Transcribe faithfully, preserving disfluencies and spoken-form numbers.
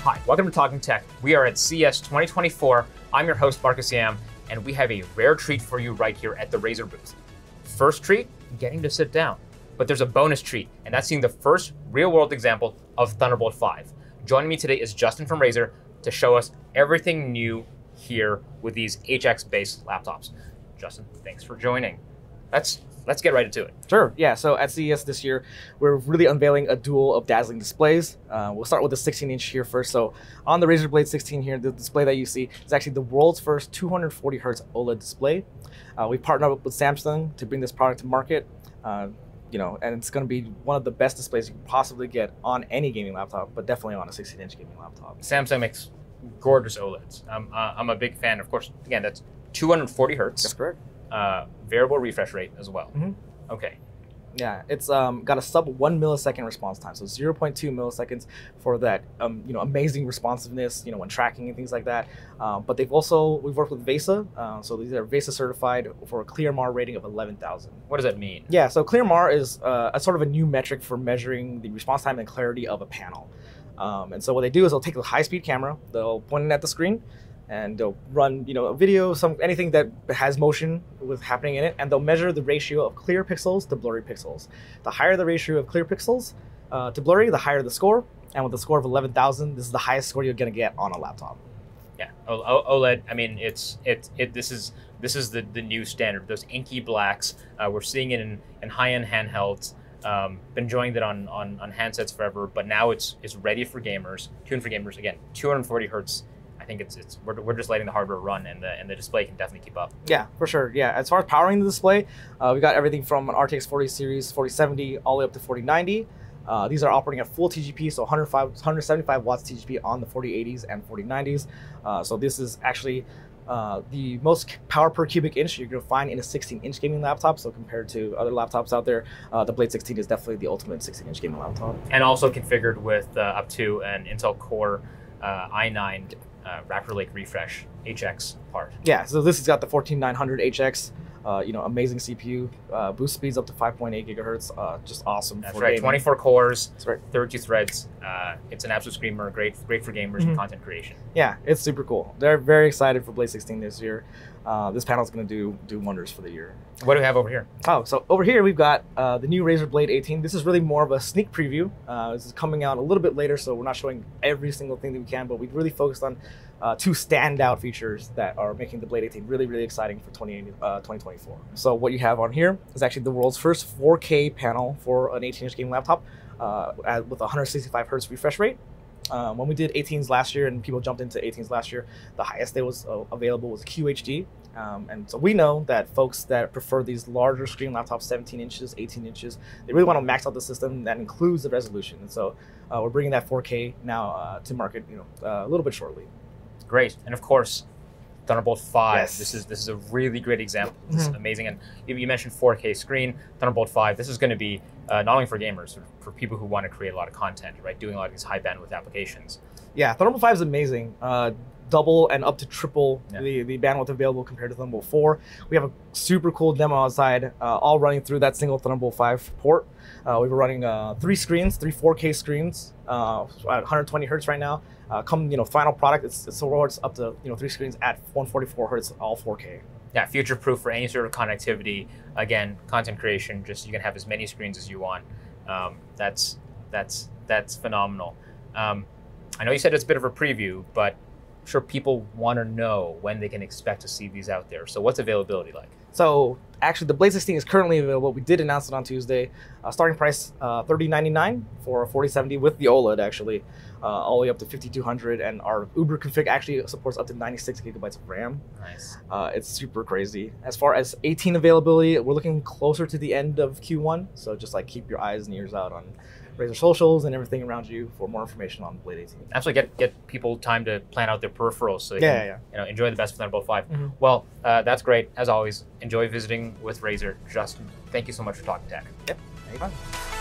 Hi, welcome to Talking Tech. We are at C E S twenty twenty-four. I'm your host, Marcus Yam, and we have a rare treat for you right here at the Razer booth. First treat, getting to sit down. But there's a bonus treat, and that's seeing the first real-world example of Thunderbolt five. Joining me today is Justin from Razer to show us everything new here with these H X-based laptops. Justin, thanks for joining. Let's let's get right into it. Sure, yeah, so at C E S this year, we're really unveiling a duel of dazzling displays. Uh, we'll start with the sixteen inch here first. So on the Razer Blade sixteen here, the display that you see is actually the world's first two hundred forty hertz OLED display. Uh, we partnered up with Samsung to bring this product to market. Uh, you know, and it's going to be one of the best displays you can possibly get on any gaming laptop, but definitely on a sixteen inch gaming laptop. Samsung makes gorgeous OLEDs. Um, uh, I'm a big fan. Of course, again, that's two hundred forty hertz. That's correct. Uh, variable refresh rate as well. Mm-hmm. Okay. Yeah, it's um, got a sub one millisecond response time, so zero point two milliseconds for that um, you know, amazing responsiveness, you know, when tracking and things like that. Um, but they've also we've worked with VESA, uh, so these are VESA certified for a ClearMR rating of eleven thousand. What does that mean? Yeah, so ClearMR is uh, a sort of a new metric for measuring the response time and clarity of a panel. Um, and so what they do is they'll take a high-speed camera, they'll point it at the screen, and they'll run, you know, a video, some anything that has motion with happening in it, and they'll measure the ratio of clear pixels to blurry pixels. The higher the ratio of clear pixels uh, to blurry, the higher the score. And with a score of eleven thousand, this is the highest score you're gonna get on a laptop. Yeah, o o OLED. I mean, it's it it. This is this is the the new standard. Those inky blacks. Uh, we're seeing it in in high-end handhelds. Um, been enjoying it on on on handsets forever, but now it's it's ready for gamers. Tuned for gamers. Again, two hundred forty hertz. I think it's it's we're, we're just letting the hardware run, and the and the display can definitely keep up. Yeah, for sure. Yeah, as far as powering the display, uh, we got everything from an R T X forty series, forty seventy, all the way up to forty ninety. Uh, these are operating at full T G P, so one hundred five, one hundred seventy-five watts T G P on the forty eighties and forty nineties. Uh, so this is actually uh, the most power per cubic inch you're going to find in a sixteen inch gaming laptop. So compared to other laptops out there, uh, the Blade sixteen is definitely the ultimate sixteen inch gaming laptop. And also configured with uh, up to an Intel Core uh, i nine. Uh, Raptor Lake refresh H X part. Yeah, so this has got the fourteen nine hundred H X, uh, you know, amazing C P U, uh, boost speeds up to five point eight gigahertz, uh, just awesome. That's for right, gaming. twenty-four cores, That's right. thirty-two threads. Uh, it's an absolute screamer, great, great for gamers mm-hmm. and content creation. Yeah, it's super cool. They're very excited for Blade sixteen this year. Uh, this panel is going to do do wonders for the year. What do we have over here? Oh, so over here we've got uh, the new Razer Blade eighteen. This is really more of a sneak preview. Uh, this is coming out a little bit later, so we're not showing every single thing that we can, but we really focused on uh, two standout features that are making the Blade eighteen really, really exciting for twenty twenty-four. So what you have on here is actually the world's first four K panel for an eighteen inch gaming laptop uh, at, with one hundred sixty-five hertz refresh rate. Um, when we did eighteens last year and people jumped into eighteens last year, the highest that was uh, available was Q H D. Um, and so we know that folks that prefer these larger screen laptops, seventeen inches, eighteen inches, they really want to max out the system that includes the resolution. And so uh, we're bringing that four K now uh, to market, you know, uh, a little bit shortly. Great. And of course, Thunderbolt five. Yes. This is this is a really great example. This mm-hmm. is amazing. And you, you mentioned four K screen, Thunderbolt five. This is going to be uh, not only for gamers, for people who want to create a lot of content, right? Doing a lot of these high bandwidth applications. Yeah, Thunderbolt five is amazing. Uh, double and up to triple yeah. the, the bandwidth available compared to Thunderbolt four. We have a super cool demo outside, uh, all running through that single Thunderbolt five port. Uh, we were running uh, three screens, three four K screens, uh, at one hundred twenty hertz right now. Uh, come, you know, final product, it's, it supports up to, you know, three screens at one forty-four hertz, all four K. Yeah, future-proof for any sort of connectivity. Again, content creation, just you can have as many screens as you want. Um, that's that's that's phenomenal. Um, I know you said it's a bit of a preview, but I'm sure people want to know when they can expect to see these out there. So what's availability like? So actually, the Blade sixteen is currently available. We did announce it on Tuesday. Uh, starting price uh, thirty ninety-nine for a forty seventy with the OLED, actually, uh, all the way up to fifty-two hundred. And our Uber config actually supports up to ninety-six gigabytes of RAM. Nice. Uh, it's super crazy. As far as eighteen availability, we're looking closer to the end of Q one. So just like keep your eyes and ears out on Razer socials and everything around you for more information on Blade eighteen. Absolutely, get get people time to plan out their peripherals so they yeah, can yeah. you know enjoy the best of Thunderbolt five. Mm-hmm. Well, uh, that's great as always. Enjoy visiting with Razer. Justin, thank you so much for talking tech. Yep, anytime.